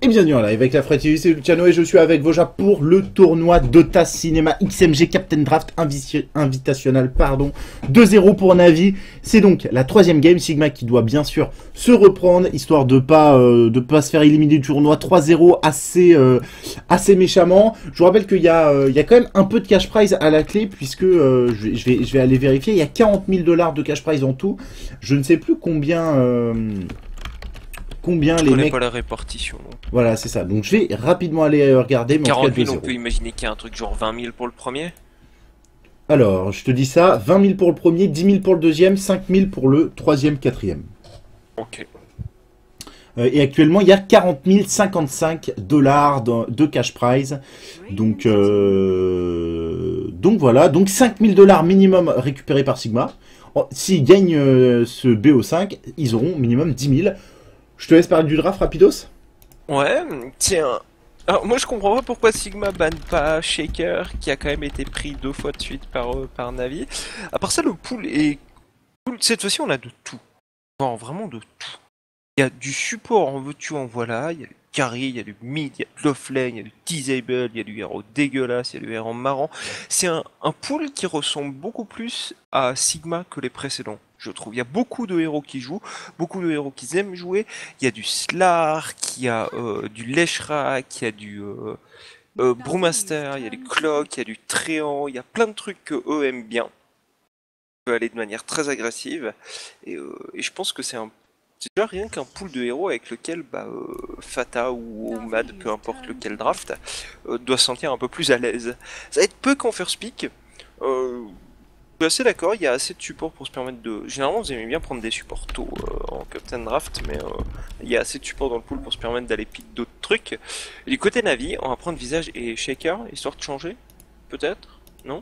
Et bienvenue en live avec la Frétille, c'est Luciano et je suis avec Voja pour le tournoi Dota Cinema XMG Captain Draft Invitational, 2-0 pour Navi. C'est donc la troisième game, Sigma qui doit bien sûr se reprendre, histoire de pas se faire éliminer du tournoi 3-0 assez méchamment. Je vous rappelle qu'il y a quand même un peu de cash prize à la clé, puisque je vais aller vérifier, il y a 40 000 $ de cash prize en tout. Je ne sais plus combien je les connais mecs... pas la répartition. Voilà, c'est ça. Donc je vais rapidement aller regarder. Mais 40 000, on peut imaginer qu'il y a un truc genre 20 000 pour le premier. Alors, je te dis ça, 20 000 pour le premier, 10 000 pour le deuxième, 5 000 pour le troisième, quatrième. Ok. Et actuellement, il y a 40 055 $ de cash prize. Donc voilà, donc 5 000 $ minimum récupérés par Sigma. S'ils gagnent ce BO5, ils auront minimum 10 000. Je te laisse parler du draft rapidos. Ouais, tiens. Alors, moi je comprends pas pourquoi Sigma banne pas Shaker, qui a quand même été pris 2 fois de suite par Navi. À part ça, le pool est cool. Cette fois-ci, on a de tout. Genre, vraiment de tout. Il y a du support en veux-tu en voilà, il y a du carry, il y a du mid, il y a de l'offlane, il y a du disable, il y a du héros dégueulasse, il y a du héros marrant. C'est un pool qui ressemble beaucoup plus à Sigma que les précédents, je trouve. Il y a beaucoup de héros qui jouent, beaucoup de héros qui aiment jouer. Il y a du Slark, il y a du Leshrac, il y a du Brewmaster, il y a du Clock, il y a du Tréant, il y a plein de trucs que eux aiment bien. On peut aller de manière très agressive, et je pense que c'est déjà rien qu'un pool de héros avec lequel Fata ou Mad, peu importe lequel draft, doit se sentir un peu plus à l'aise. Ça va être peu qu'en first pick. Je suis assez d'accord, il y a assez de support pour se permettre de... Généralement, vous aimez bien prendre des supports tôt en Captain Draft, mais il y a assez de support dans le pool pour se permettre d'aller pick d'autres trucs. Et du côté Navi, on va prendre Visage et Shaker, histoire de changer, peut-être. Non?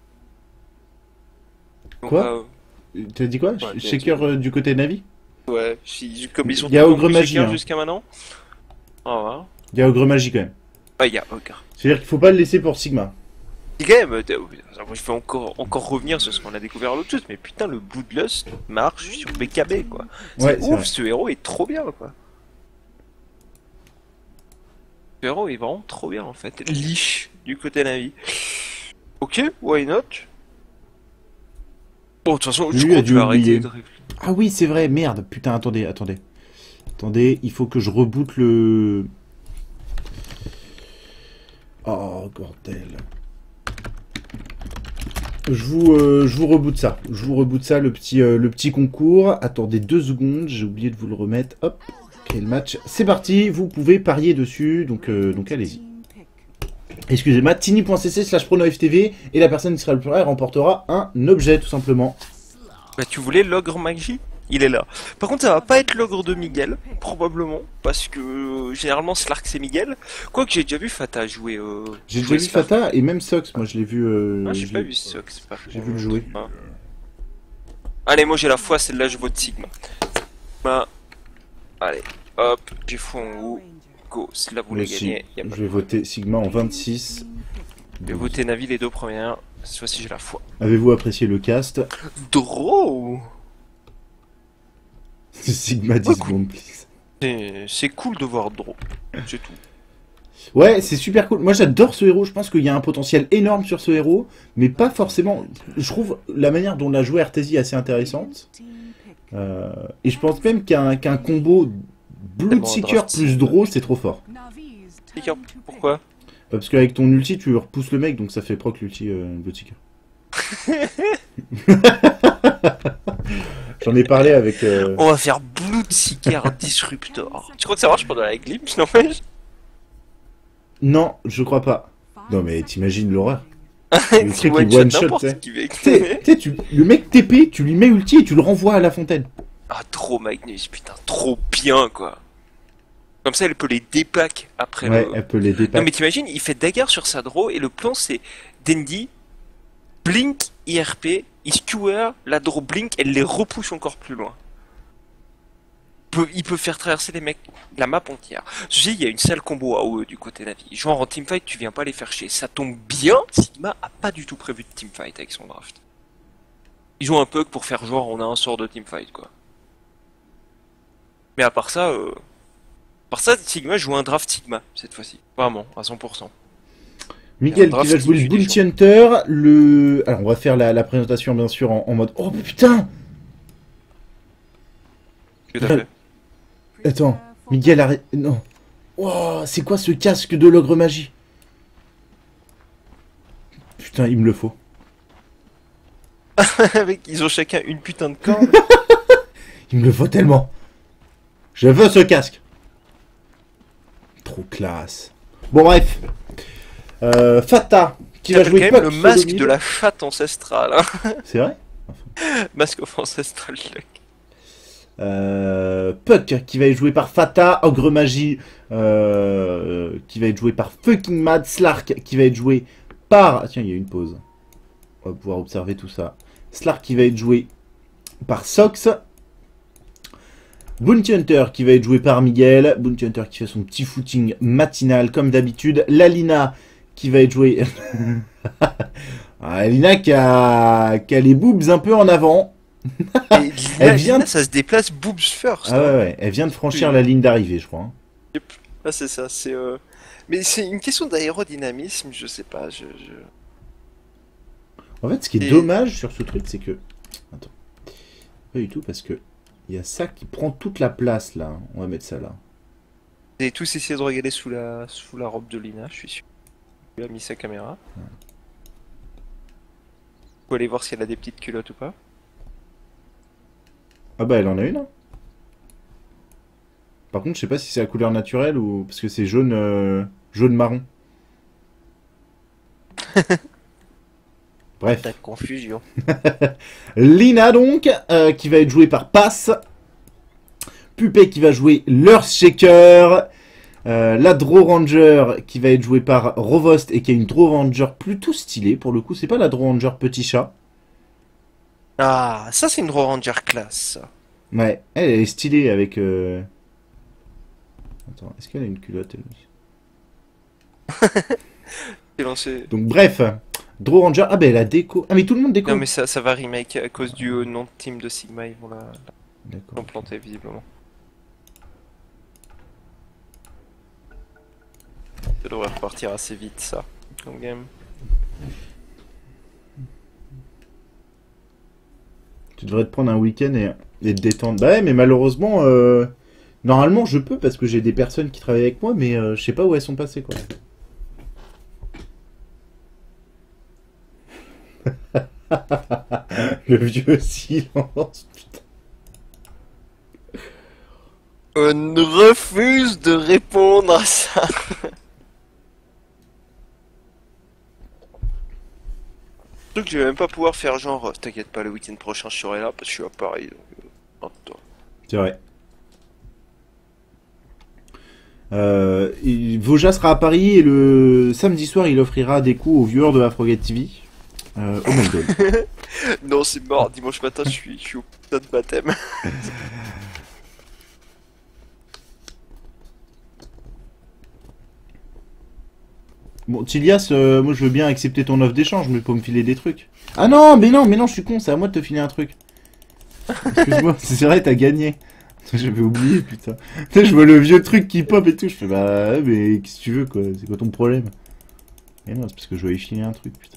Quoi T'as dit quoi? Ouais, Shaker du côté Navi? Ouais, comme ils sont Il y a Ogre Magie Shaker jusqu'à maintenant. Ah Il y a Ogre Magie quand même. ouais, il y a Ogre. C'est-à-dire qu'il faut pas le laisser pour Sigma. Et quand même, moi je vais encore revenir sur ce qu'on a découvert l'autre chose, mais putain, le Bloodlust marche sur BKB, quoi. Ouais, C'est ouf, ce héros est trop bien, quoi. Ce héros est vraiment trop bien, en fait. Liche, du côté Navi. Ok, why not? Bon, de toute façon, je crois que tu vas arrêter de réfléchir. Ah oui, c'est vrai, merde. Putain, attendez. Attendez, il faut que je reboote le... Oh, bordel. Je vous reboot ça. Je vous reboot ça, le petit concours. Attendez 2 secondes, j'ai oublié de vous le remettre. Hop, créer le match. C'est parti, vous pouvez parier dessus, donc allez-y. Excusez-moi, tiny.cc/pronoftv et la personne qui sera le plus rare remportera un objet, tout simplement. Bah, tu voulais l'ogre Magie? Il est là. Par contre, ça va pas être l'ogre de Miguel, probablement, parce que généralement Slark c'est Miguel. Quoique j'ai déjà vu Fata jouer. J'ai déjà vu Slark. Fata et même Sox, moi je l'ai vu. J'ai pas vu Sox, par J'ai vu le jouer. Ah. Allez, moi j'ai la foi, celle-là je vote Sigma. Bah, allez, hop, j'ai foi en haut. Go, celle-là vous les gagnez. Je vais voter Sigma en 26. Je vais voter Navi les 2 premières. Cette fois-ci j'ai la foi. Avez-vous apprécié le cast? Draw. Sigma 10 secondes, please. C'est cool de voir Draw, c'est tout. Ouais, c'est super cool. Moi j'adore ce héros, je pense qu'il y a un potentiel énorme sur ce héros, mais pas forcément... Je trouve la manière dont l'a joué RTZ assez intéressante. Et je pense même qu'un combo Bloodseeker plus Draw, c'est trop fort. Seeker, pourquoi? Parce qu'avec ton ulti, tu repousses le mec, donc ça fait proc l'ulti Bloodseeker. J'en ai parlé avec... On va faire Bloodseeker Disruptor. Tu crois que ça marche pendant la glimpse, n'empêche? Non, je crois pas. Non mais t'imagines l'horreur. Le truc qui one shot, le mec TP, tu lui mets ulti et tu le renvoies à la fontaine. Ah, trop Magnus, putain, trop bien, quoi. Comme ça, elle peut les dépack après. Ouais, elle peut les dépack. Non mais t'imagines, il fait dagger sur sa draw et le plan c'est Dandy, Blink, IRP, il skewer, la draw Blink, elle les repousse encore plus loin. Il peut faire traverser les mecs la map entière. Je dis, il y a une sale combo AOE du côté Navi. Genre en teamfight, tu viens pas les faire chier. Ça tombe bien, Sigma a pas du tout prévu de teamfight avec son draft. Ils jouent un peu pour faire genre on a un sort de teamfight, quoi. Mais à part ça, Par ça, Sigma joue un draft Sigma cette fois-ci. Vraiment, à 100%. Miguel qui va jouer le Bounty Hunter. Alors, on va faire la présentation, bien sûr, en mode... Oh, putain! Tout à fait. Attends, Miguel, arrête... Non. Oh, c'est quoi ce casque de l'ogre magie? Putain, il me le faut. Ils ont chacun une putain de corde. Il me le faut tellement. Je veux ce casque. Trop classe. Bon, bref. Fata, qui va jouer quand même le masque de la chatte ancestrale. Hein. C'est vrai? Masque of ancestral. Puck, qui va être joué par Fata. Ogre Magie, qui va être joué par Fucking Mad. Slark, qui va être joué par... Ah tiens, il y a une pause. On va pouvoir observer tout ça. Slark, qui va être joué par Sox. Bounty Hunter, qui va être joué par Miguel. Bounty Hunter, qui fait son petit footing matinal, comme d'habitude. Lalina, qui va être joué... Lalina qui a les boobs un peu en avant. Elle vient, ça se déplace boobs first. Ah ouais, elle vient de franchir la ligne d'arrivée, je crois. Hein. Yep. Ah c'est ça, c'est mais c'est une question d'aérodynamisme, je sais pas, En fait, ce qui est dommage sur ce truc, c'est que... Attends. Pas du tout, parce que... Il y a ça qui prend toute la place, là. On va mettre ça là. Vous avez tous essayé de regarder sous la robe de Lina, je suis sûr. Il a mis sa caméra. Ouais. Faut aller voir si elle a des petites culottes ou pas. Ah bah elle en a une. Hein. Par contre je sais pas si c'est la couleur naturelle ou... Parce que c'est jaune... jaune marron. Bref. Ta confusion. Lina donc, qui va être jouée par Pass. Pupé qui va jouer l'Earthshaker. La Draw Ranger qui va être jouée par Rovost et qui a une Draw Ranger plutôt stylée. Pour le coup, c'est pas la Draw Ranger petit chat. Ah, ça c'est une Draw Ranger classe. Ouais, elle est stylée avec... Attends, est-ce qu'elle a une culotte elle aussi? Donc bref, Draw Ranger... Ah ben elle a déco... Ah mais tout le monde déco. Non mais ça va remake à cause du nom de team de Sigma, ils vont la planter visiblement. Ça devrait repartir assez vite ça, comme game. Tu devrais te prendre un week-end et te détendre. Bah ouais, mais malheureusement, normalement je peux parce que j'ai des personnes qui travaillent avec moi, mais je sais pas où elles sont passées quoi. Le vieux silence, putain. On refuse de répondre à ça. Surtout que je vais même pas pouvoir faire genre, t'inquiète pas, le week-end prochain je serai là parce que je suis à Paris. C'est vrai. Voja sera à Paris et le samedi soir il offrira des coups aux viewers de Afrogate TV. Oh my god. Non, c'est mort, dimanche matin je suis au putain de baptême. Bon, Tilias, moi je veux bien accepter ton offre d'échange, mais pour me filer des trucs. Ah non, mais non, je suis con, c'est à moi de te filer un truc. Excuse-moi, c'est vrai, t'as gagné. J'avais oublié, putain. Je vois le vieux truc qui pop et tout, je fais bah, mais qu'est-ce que tu veux, quoi, c'est quoi ton problème? Mais non, c'est parce que je vais y filer un truc, putain.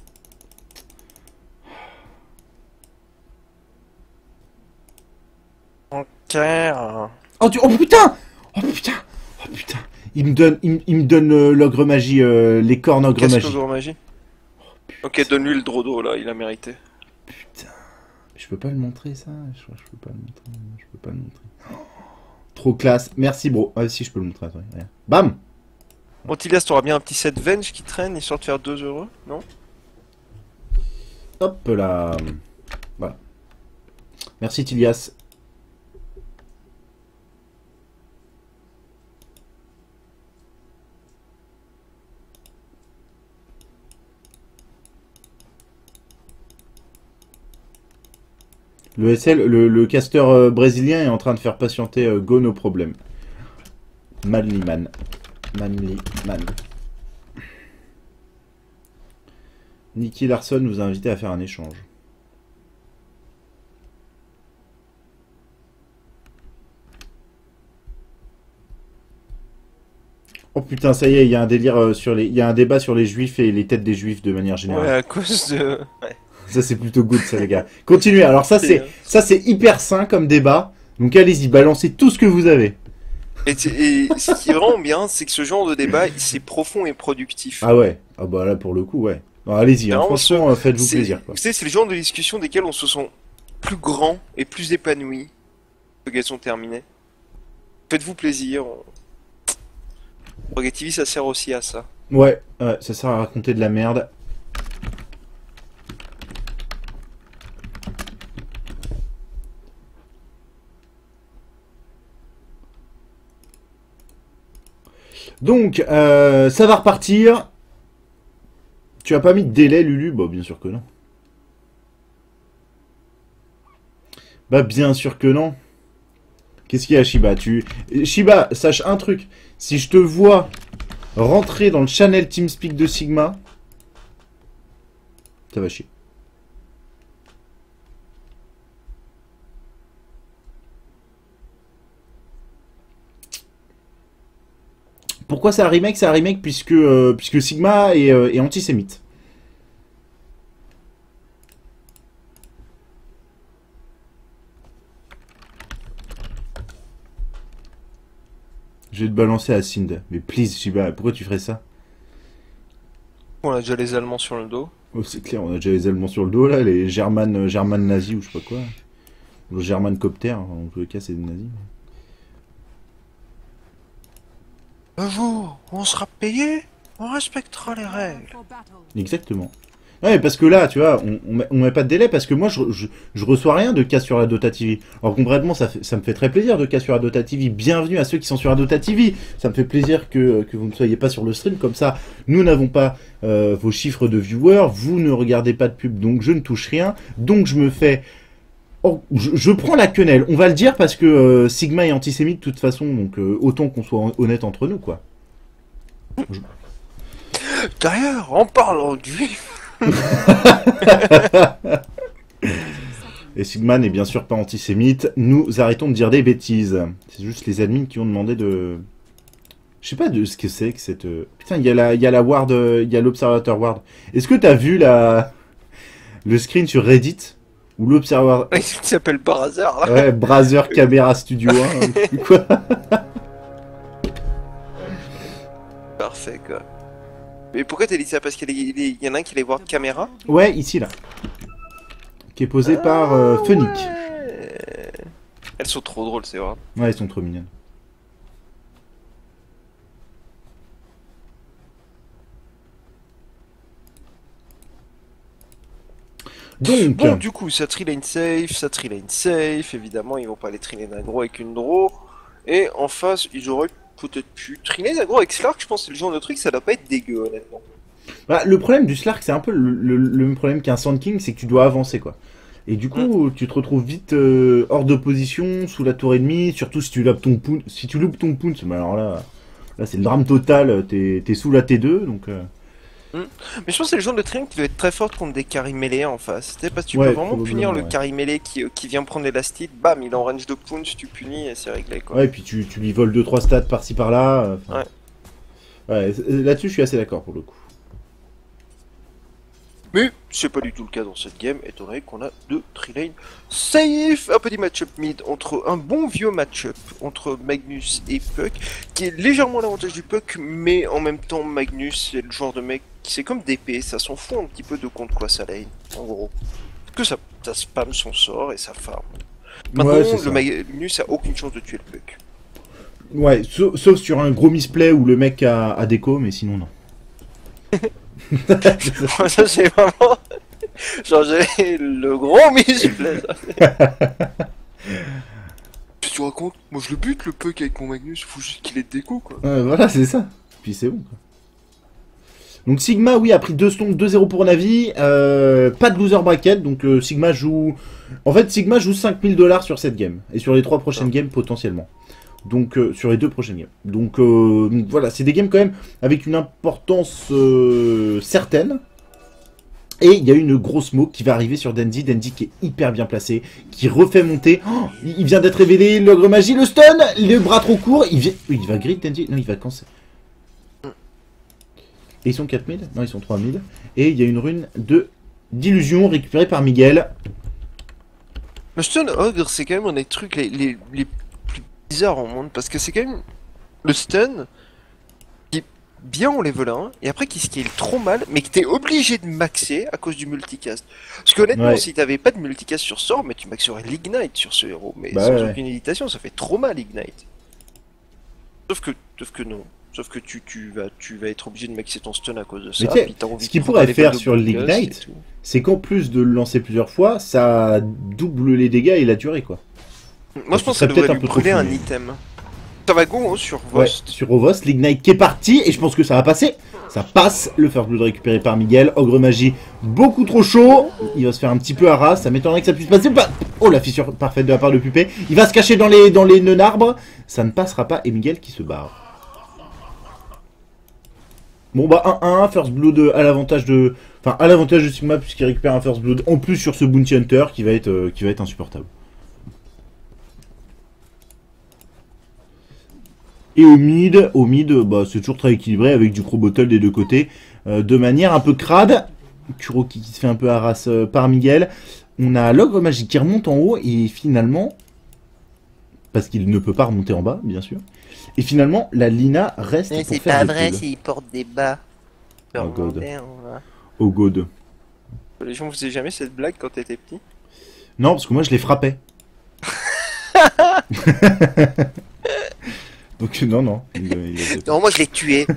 Oh, oh putain! Oh putain! Oh putain! Il me donne l'ogre magie, les cornes ogre magie. Ogre magie. Oh, ok, donne-lui le drodo là, il a mérité. Putain. Je peux pas le montrer ça? Je crois que je peux pas le montrer. Je peux pas le montrer. Oh, trop classe. Merci bro. Ah si, je peux le montrer. Attends, regarde. Bam! Bon, Tilias, t'auras bien un petit set Venge qui traîne, histoire de faire 2 euros, non? Hop là. Voilà. Merci Tilias. Le SL, le caster brésilien est en train de faire patienter Go no problème. Manly man. Manly man. Nicky Larson vous a invité à faire un échange. Oh putain, ça y est, il y a un délire sur les... Il y a un débat sur les juifs et les têtes des juifs de manière générale. Ouais, à cause de... Ouais. Ça, c'est plutôt good, ça, les gars. Continuez. Alors ça, c'est hyper sain comme débat. Donc allez-y, balancez tout ce que vous avez. Et ce qui est vraiment bien, c'est que ce genre de débat, c'est profond et productif. Ah ouais. Ah bah là, pour le coup, ouais. Alors, allez-y, hein, franchement, faites-vous plaisir. Quoi. Vous savez, c'est le genre de discussion desquelles on se sent plus grand et plus épanoui qu'elles sont terminées. Faites-vous plaisir. Rocket TV, ça sert aussi à ça. Ouais, ça sert à raconter de la merde. Donc, ça va repartir. Tu as pas mis de délai, Lulu? Bah, bien sûr que non. Bah, bien sûr que non. Qu'est-ce qu'il y a, Shiba? Shiba, sache un truc. Si je te vois rentrer dans le channel TeamSpeak de Sigma, ça va chier. Pourquoi c'est un remake? C'est un remake puisque Sigma est antisémite. Je vais te balancer à Sind. Mais please, Shiba, pourquoi tu ferais ça? On a déjà les Allemands sur le dos. Oh, c'est clair, on a déjà les Allemands sur le dos, là, les German nazis ou je sais pas quoi. Le German copter, en tous les cas, c'est des nazis. Un jour, on sera payé, on respectera les règles. Exactement. Ouais, parce que là, tu vois, on met pas de délai parce que moi, je reçois rien de cas sur la Dota TV. Alors concrètement, ça me fait très plaisir de cas sur la Dota TV. Bienvenue à ceux qui sont sur la Dota TV. Ça me fait plaisir que vous ne soyez pas sur le stream. Comme ça, nous n'avons pas vos chiffres de viewers. Vous ne regardez pas de pub, donc je ne touche rien. Donc je me fais... Oh, je prends la quenelle. On va le dire parce que Sigma est antisémite de toute façon. Donc autant qu'on soit honnête entre nous, quoi. D'ailleurs, en parlant du... Et Sigma n'est bien sûr pas antisémite. Nous arrêtons de dire des bêtises. C'est juste les admins qui ont demandé de... Je sais pas de ce que c'est que cette... Putain, il y a la Ward, il y a l'Observateur Ward. Est-ce que t'as vu le screen sur Reddit où l'Observateur... Il s'appelle par hasard, là. Ouais, Brother Camera Studio 1. Quoi. Parfait, quoi. Mais pourquoi t'as dit ça? Parce qu'il y en a un qui allait voir caméra? Ouais, ici, là. Qui est posé par Funnick. Elles sont trop drôles, c'est vrai. Ouais, elles sont trop mignonnes. Donc... Bon, du coup, ça trilane safe, évidemment, ils vont pas les triler aggro avec une draw. Et en face, ils auraient peut-être pu triner aggro avec Slark, je pense que c'est le genre de truc, ça doit pas être dégueu, honnêtement. Bah, le problème du Slark, c'est un peu le même problème qu'un Sand King, c'est que tu dois avancer, quoi. Et du coup, tu te retrouves vite hors de position, sous la tour ennemie, surtout si tu loupes ton punch. Si tu loupes ton punch, bah alors là c'est le drame total, t'es sous la T2, donc... Mais je pense que c'est le genre de training qui doit être très fort contre des carry mêlés en face. Tu sais, parce que tu Ouais, peux vraiment punir le carry mêlé qui vient prendre l'élastique, bam, il est en range de punch, tu punis et c'est réglé, quoi. Ouais, et puis tu lui voles 2-3 stats par-ci par-là. Ouais. Ouais, là-dessus, je suis assez d'accord pour le coup. Mais c'est pas du tout le cas dans cette game, étant donné qu'on a deux trilane safe. Un petit match-up mid entre un bon vieux match-up entre Magnus et Puck, qui est légèrement à l'avantage du Puck, mais en même temps Magnus c'est le genre de mec qui c'est comme DP, ça s'en fout un petit peu de contre quoi ça lane, en gros. Que ça spam son sort et ça farm. Maintenant, ouais, le Magnus a aucune chance de tuer le Puck. Ouais, sauf sur un gros misplay où le mec a déco, mais sinon non. Ça c'est vraiment... Genre j'ai le gros misplay. Qu'est-ce que tu racontes? Moi je le bute le Puck avec mon Magnus, faut juste qu'il ait de déco, quoi. Voilà, c'est ça. Puis c'est bon, quoi. Donc Sigma, oui, a pris 2-0 pour Navi. Pas de loser bracket, donc Sigma joue... En fait, Sigma joue 5000 $ sur cette game. Et sur les 3 prochaines games, potentiellement. Donc, sur les 2 prochaines games. Donc voilà, c'est des games quand même avec une importance certaine. Et il y a une grosse smoke qui va arriver sur Dandy. Dandy qui est hyper bien placé, qui refait monter. Oh, il vient d'être révélé, l'ogre magie, le stun, le bras trop court. Il va grid Dandy. Non, il va cancer. Et ils sont 4000? Non, ils sont 3000. Et il y a une rune de d'illusion récupérée par Miguel. Le stun ogre, c'est quand même un des trucs les plus bizarres au monde, parce que c'est quand même le stun qui est bien en level 1, et après qui scale trop mal, mais que t'es obligé de maxer à cause du multicast. Parce que honnêtement, Ouais. si t'avais pas de multicast sur sort, mais tu maxerais l'ignite sur ce héros, mais Bah sans ouais. aucune hésitation, ça fait trop mal ignite. Sauf que non. Sauf que tu vas être obligé de maxer ton stun à cause de ça. Mais tu sais, puis t'as envie ce qu'il de pourrait prendre un faire level de sur Bloodlust et l'ignite, tout. c'est qu'en plus de le lancer plusieurs fois, ça double les dégâts et la durée, quoi. Moi ce je pense que serait ça peut-être devrait un lui peu trop brûler un fini. item. Ça va go hein, sur Ouais, Vost. sur Ovost, l'ignite qui est parti, et je pense que ça va passer. Ça passe, le first blood récupéré par Miguel. Ogre magie, beaucoup trop chaud. Il va se faire un petit peu harass, ça m'étonnerait que ça puisse passer. Oh, la fissure parfaite de la part de Pupé. Il va se cacher dans les nœuds d'arbres. Ça ne passera pas, et Miguel qui se barre. Bon bah 1-1, first blood à l'avantage de... Enfin, à l'avantage de Sigma, puisqu'il récupère un first blood en plus sur ce Bounty Hunter qui va être insupportable. Et au mid, bah, c'est toujours très équilibré avec du Crow Bottle des deux côtés, de manière un peu crade. Kuro qui se fait un peu harass par Miguel. On a l'ogre magique qui remonte en haut et finalement, parce qu'il ne peut pas remonter en bas, bien sûr. Et finalement, la Lina reste Mais pour c'est faire pas des vrai kills. s'il porte des bas. Oh god. Merde. Oh god. Les gens faisaient jamais cette blague quand t'étais petit. Non, parce que moi je les frappais. Donc non. Non, moi je l'ai tué.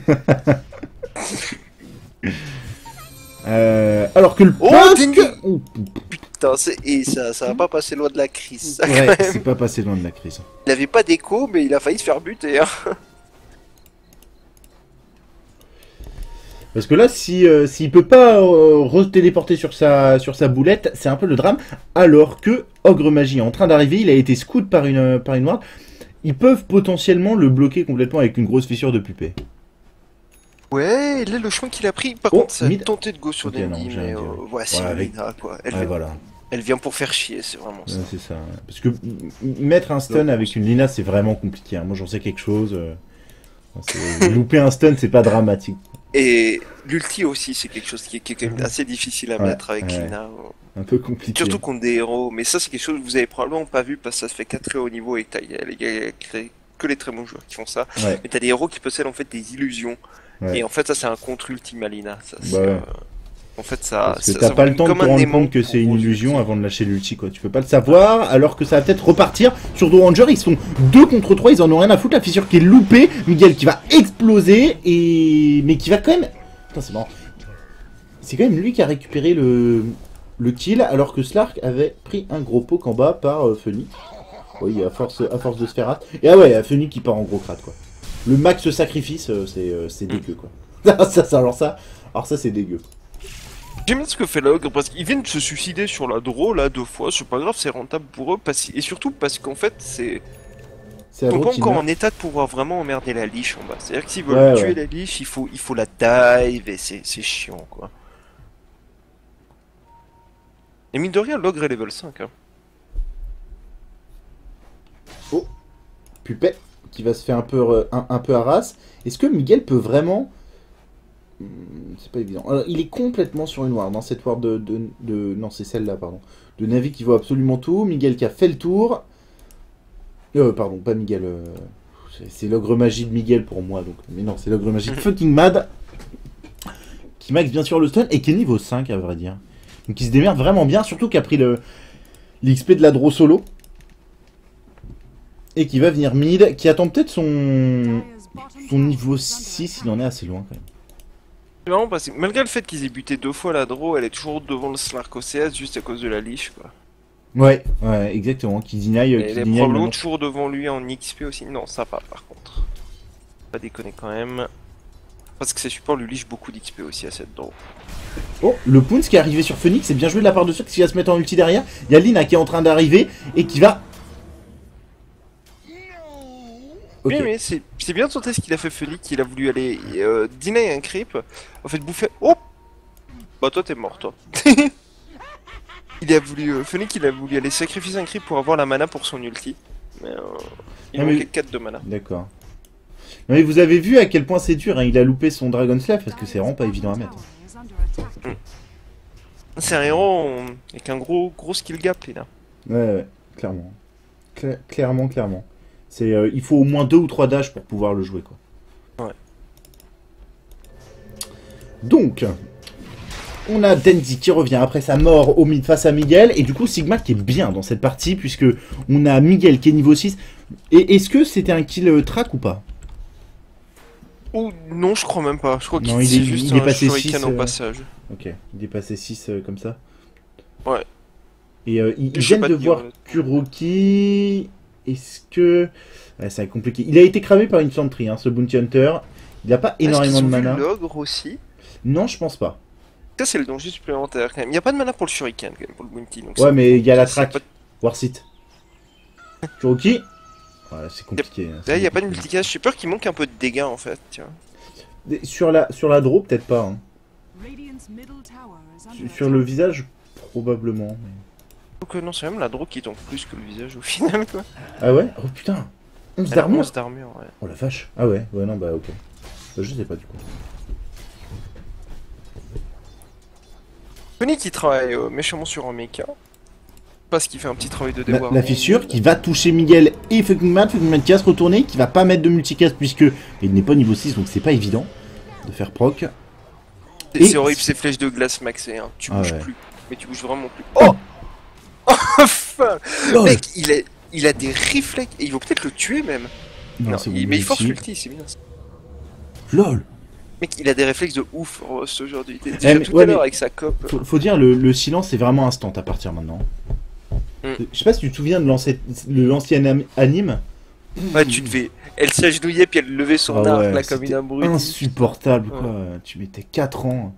Alors que le Oh, punk... Dingy Oh, Putain, et ça va pas passer loin de la crise. Ça, quand ouais, même. c'est pas passé loin de la crise. Il avait pas d'écho, mais il a failli se faire buter. Hein. Parce que là, s'il peut pas re-téléporter sur sa boulette, c'est un peu le drame. Alors que Ogre Magie est en train d'arriver, il a été scout par une ward. Ils peuvent potentiellement le bloquer complètement avec une grosse fissure de pupée. Ouais, là le chemin qu'il a pris, par Oh, contre, ça a mid. tenté de go sur Ok, Dandy, non, j'ai mais rien dit, ouais, c'est Ouais, une avec- Lina, quoi. Ouais, voilà. Elle vient pour faire chier, c'est vraiment ça. Ouais, c'est ça. Ouais. Parce que mettre un stun avec une Lina, c'est vraiment compliqué. Hein. Moi, j'en sais quelque chose. Louper un stun, c'est pas dramatique. Et l'ulti aussi, c'est quelque chose qui est quand même assez difficile à Ouais, mettre avec ouais. Lina. Un peu compliqué. Surtout contre des héros, mais ça c'est quelque chose que vous avez probablement pas vu parce que ça se fait qu'à très haut niveau et que il y a que les très bons joueurs qui font ça. Ouais. Mais t'as des héros qui possèdent en fait des illusions. Ouais. Et en fait ça c'est un contre ultime à Lina. Ça, c'est, Bah ouais. en fait ça... Parce que ça t'as pas le temps de comme te un rendre aimant compte que pour c'est une vos illusion ultis. avant de lâcher l'ulti, quoi. Tu peux pas le savoir, alors que ça va peut-être repartir. Sur Do Ranger, ils sont 2 contre 3, ils en ont rien à foutre. La fissure qui est loupée, Miguel qui va exploser, mais qui va quand même... Putain, c'est marrant. C'est quand même lui qui a récupéré le kill, alors que Slark avait pris un gros poke en bas par Phoenix. Oui, à force de se faire rate. Et ah ouais, Phoenix qui part en gros crate, quoi. Le max sacrifice, c'est dégueu, quoi. Alors ça, c'est dégueu. J'aime bien ce que fait l'ogre parce qu'ils viennent de se suicider sur la draw là 2 fois, c'est pas grave, c'est rentable pour eux et surtout parce qu'en fait c'est... C'est Ils à sont pas droite qui encore meurt. en état de pouvoir vraiment emmerder la liche en bas. C'est-à-dire que s'ils veulent Ouais, tuer ouais. la liche, il faut la dive et c'est chiant quoi. Et mine de rien, l'ogre est level 5 hein. Pupet qui va se faire un peu harass. Est-ce que Miguel peut vraiment... C'est pas évident. Alors, il est complètement sur une ward, dans cette ward Non, c'est celle-là, pardon. De Navi qui voit absolument tout. Miguel qui a fait le tour. Pardon, pas Miguel. C'est l'ogre magie de Miguel pour moi. Donc. Mais non, c'est l'ogre magie de fucking Mad. Qui max bien sûr le stun et qui est niveau 5 à vrai dire. Donc il se démerde vraiment bien, surtout qu'il a pris l'XP de la draw solo. Et qui va venir mid, qui attend peut-être son niveau 6, il en est assez loin quand même. C'est marrant parce que malgré le fait qu'ils aient buté 2 fois la draw, elle est toujours devant le Slark OCS juste à cause de la liche quoi. Ouais, exactement, qui deny Elle est probablement maintenant. toujours devant lui en XP aussi. Non, ça pas par contre. Pas déconner quand même. Parce que ses supports lui liche beaucoup d'XP aussi à cette draw. Oh, le Pounce qui est arrivé sur Phoenix, c'est bien joué de la part de ceux qui va se mettre en ulti derrière. Il y a Lina qui est en train d'arriver et qui va... Ok. Oui, mais c'est bien tenté ce qu'il a fait Felic, il a voulu aller deny un creep, en fait bouffer... Oh bah toi t'es mort toi. Il a voulu... Felic il a voulu aller sacrifier un creep pour avoir la mana pour son ulti. Mais il Ah, mais- manquait 4 de mana. D'accord. Mais vous avez vu à quel point c'est dur, hein. Il a loupé son Dragon Slave parce que c'est vraiment pas évident à mettre. C'est un héros avec un gros skill gap, là. Ouais, clairement. Clairement. C'est, il faut au moins 2 ou 3 dash pour pouvoir le jouer, quoi. Ouais. Donc, on a Dendy qui revient après sa mort au mid face à Miguel, et du coup Sigma qui est bien dans cette partie, puisque on a Miguel qui est niveau 6. Et est-ce que c'était un kill track ou pas? Oh, non, je crois même pas. Je crois qu'il Non, c'est il juste est un passé shuriken 6, au passage. Ok, il est passé 6 comme ça. Ouais. Et ils Je sais viennent pas de te dire, voir Kuroki. Est-ce que... Ouais, ça va être compliqué. Il a été cramé par une Sentry, hein, ce Bounty Hunter. Il n'a pas énormément de mana. L'ogre aussi. Non, je pense pas. Ça, c'est le danger supplémentaire quand même. Il n'y a pas de mana pour le shuriken quand même, pour le bounty. Donc Ouais, mais il y a la c'est track. pas- Warsit. Kuroki. Voilà, c'est compliqué. hein, Là, il n'y a pas de compliqué. multicast. J'ai peur qu'il manque un peu de dégâts en fait. Tiens. Sur la draw, peut-être pas. Hein. Sur le visage, probablement. mais- Donc, non, c'est même la draw qui tombe plus que le visage au final quoi. Ah ouais? Oh putain! 11 Elle a d'armure? 11 d'armure, ouais. Oh la vache! Ah ouais, non, bah ok. Bah, je sais pas du coup. Tony qui travaille méchamment sur un mecha. Parce qu'il fait un petit travail de déboire. La fissure qui va toucher Miguel et Fuckingman qui va se retourner, qui va pas mettre de multicast puisque il n'est pas niveau 6, donc c'est pas évident de faire proc. Et- C'est horrible ces flèches de glace maxées, hein. Tu Ah bouges ouais. plus. Mais tu bouges vraiment plus. Oh Enfin Lol. Mec, il a des réflexes. Et il va peut-être le tuer même. Non, c'est mais il force l'ulti, c'est bien. LOL! Mec, il a des réflexes de ouf, Rost, aujourd'hui. Eh, Déjà mais- tout ouais, à l'heure mais- avec sa cope. Faut dire, le silence est vraiment instant à partir maintenant. Mm. Je sais pas si tu te souviens de l'ancien anime. Ouais, tu devais. Elle s'agenouillait puis elle levait son Ah arc ouais, là comme c'était une abrutie. insupportable quoi. Tu mettais 4 ans.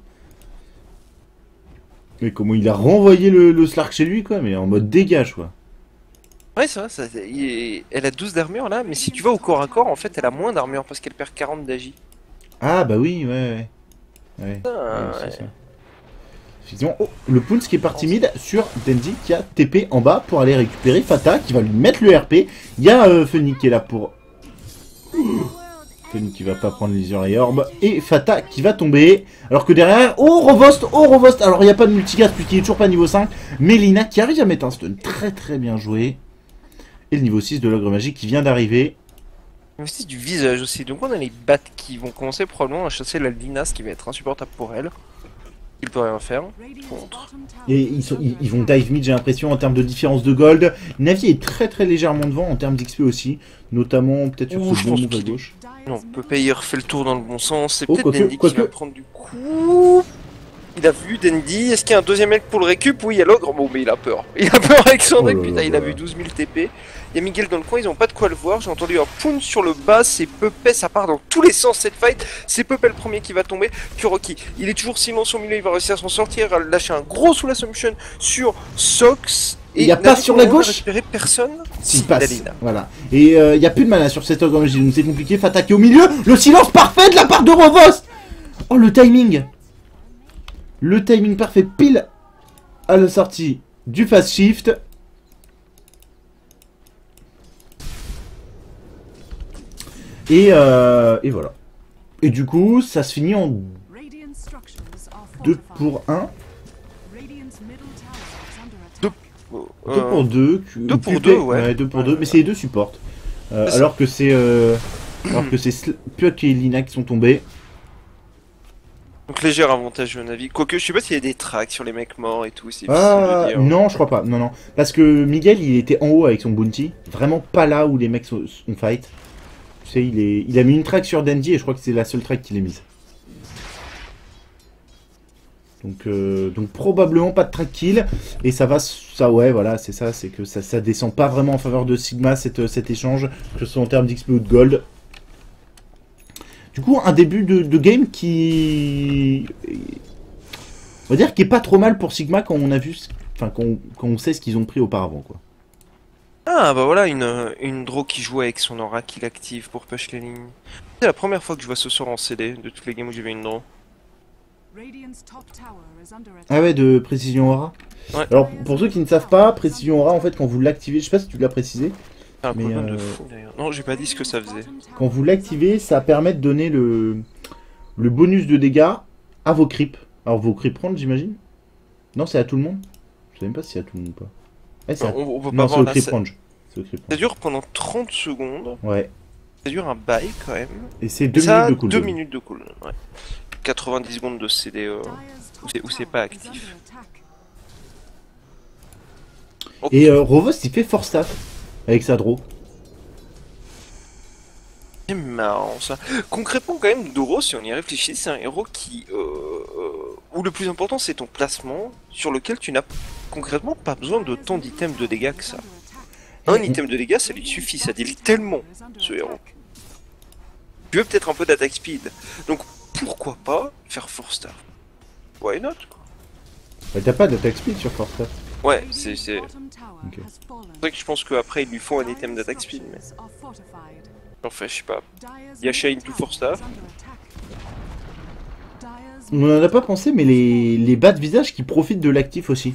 Mais comment il a renvoyé le Slark chez lui quoi, mais en mode dégage quoi. Ouais, c'est vrai, elle a 12 d'armure là, mais si tu vas au corps à corps, en fait, elle a moins d'armure parce qu'elle perd 40 d'agi. Ah bah oui, ouais. Ouais, c'est Ouais. ça. Effectivement, oh, le Pounce qui est parti mid sur Dendy qui a TP en bas pour aller récupérer Fata qui va lui mettre le RP. Il y a Fenny qui est là pour... Fenny qui va pas prendre les et Orb. Et Fata qui va tomber. Alors que derrière... Oh Rovost. Alors il n'y a pas de multicast puisqu'il est toujours pas niveau 5. Mais Lina qui arrive à mettre un stun. Très bien joué. Et le niveau 6 de l'ogre magique qui vient d'arriver. Mais c'est du visage aussi, donc on a les bats qui vont commencer probablement à chasser la Lina, ce qui va être insupportable pour elle. Il peut rien faire contre. Et ils vont dive mid, j'ai l'impression, en termes de différence de gold. Navi est très légèrement devant en termes d'XP aussi. Notamment peut-être sur Ouh, ce je bon pense move à qu'il est- gauche. Non, Popeye refait le tour dans le bon sens, c'est Oh, peut-être quoique- Dendy qui quoique- va prendre du coup. Il a vu Dendy, est-ce qu'il y a un deuxième mec pour le récup? Oui, il y a l'ogre, bon mais il a peur. Il a peur avec son Oh deck, là putain, là il a là. vu 12 000 TP. Il y a Miguel dans le coin, ils ont pas de quoi le voir, j'ai entendu un pound sur le bas, c'est Pepe, ça part dans tous les sens cette fight, c'est Pepe le premier qui va tomber, Kuroki, il est toujours silence au milieu, il va réussir à s'en sortir, à lâcher un gros soul assumption sur Sox. Il y a Navi, pas sur la comment on va gauche récupérer personne. S'il passe. Dalina. Voilà. Et il n'y a plus de mana sur cet ogre magique, donc c'est compliqué. Fata qui est au milieu. Le silence parfait de la part de Rovost. Oh le timing. Le timing parfait pile à la sortie du fast shift. Et voilà. Et du coup, ça se finit en 2 pour 1. 2 pour 2. 2 pour 2, ouais. 2 pour 2, mais c'est les deux supports. Alors que c'est Puck et Lina qui sont tombés. Donc léger avantage à Navi. Quoique je sais pas s'il y a des tracks sur les mecs morts et tout. C'est Ah difficile de dire. non, je crois pas. Non. Parce que Miguel, il était en haut avec son bounty. Vraiment pas là où les mecs sont fight. Tu sais, il a mis une track sur Dendy et je crois que c'est la seule track qu'il ait mise. Donc probablement pas de track kill. Et ça ouais, voilà, c'est ça. C'est que ça descend pas vraiment en faveur de Sigma cet échange. Que ce soit en termes d'XP ou de gold. Du coup, un début de game qui... On va dire qui est pas trop mal pour Sigma quand on a vu... Enfin, quand on sait ce qu'ils ont pris auparavant, quoi. Ah bah voilà une draw qui joue avec son aura qu'il active pour push les lignes. C'est la première fois que je vois ce sort en CD de toutes les games où j'ai vu une draw. Ah ouais, de Précision Aura. Ouais. Alors, pour ceux qui ne savent pas, Précision Aura, en fait, quand vous l'activez, je sais pas si tu l'as précisé, C'est un Mais, cooldown de fou d'ailleurs. Non, j'ai pas dit ce que ça faisait. Quand vous l'activez, ça permet de donner le bonus de dégâts à vos creeps. Alors vos creeps range, j'imagine? Non, c'est à tout le monde? Je sais même pas si c'est à tout le monde ou pas. Eh, c'est à... On peut pas Non, c'est voir au là. creep range. C'est au creep Ça range. dure pendant 30 secondes. Ouais. Ça dure un bail quand même. Et c'est Et 2 ça a minutes de cooldown. 2 minutes de cooldown. Ouais. 90 secondes de CD où c'est pas actif. Et Rovost, il fait force staff avec sa draw. C'est marrant ça. Concrètement quand même, Doro, si on y réfléchit, c'est un héros qui... où le plus important c'est ton placement, sur lequel tu n'as concrètement pas besoin de tant d'items de dégâts que ça. Un item de dégâts, ça lui suffit, ça délite tellement ce héros. Tu veux peut-être un peu d'attaque speed, donc pourquoi pas faire force staff? Why not quoi. Bah, t'as pas d'attaque speed sur force staff. Ouais, c'est Ok. vrai que je pense qu'après il lui faut un item d'attaque speed, mais... Enfin, je sais pas. Yasha into force staff. On en a pas pensé, mais les bas de visage qui profitent de l'actif aussi.